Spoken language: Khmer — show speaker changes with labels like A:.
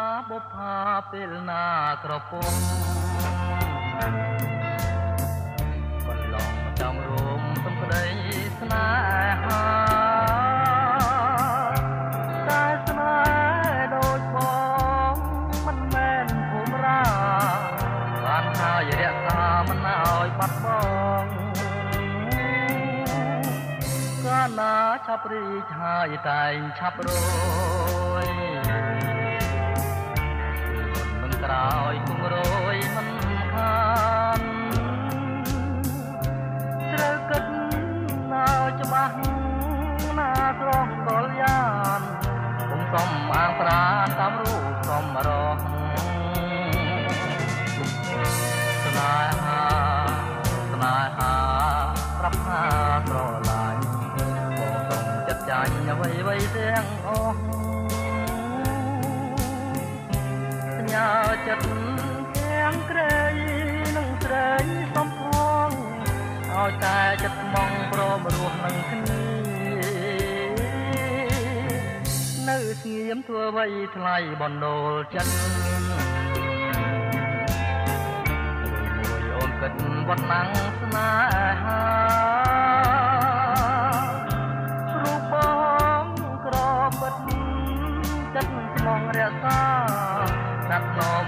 A: បុប្ផាពេលណាក្រពំកន្លងចង់រំសំក្តីស្នេហាតែស្នេហ៍ដូចបងមិនមែនភូមិរាបានហើយរក្សាមិនឲ្យបាត់បង់កាលណាឆាប់រីកហើយតែងឆាប់រយមិនក្រោយគង់រយមិនខានត្រូវគិតឲ្យច្បាស់ណាត្រង់កលយានគុំសុំអាងប្រានតាមរូបសុំរស់ស្នេហាប្រាប់ថាស្រឡាញ់បងសុំចិត្តចាញ់អ្វីទាំងអស់សញ្ញាចិត្តទាំងក្រៃនឹងស្រីសំផងឲ្យតែចិត្តមកព្រមរស់នឹងគ្នានៅស្ងៀមធ្វើអ្វីថ្លៃបណ្ដូលចិត្តមួយអូនគិតវត្តណាំងស្នេហារូបបងក្របបិទចិត្តស្មងរក្សាដាក់ន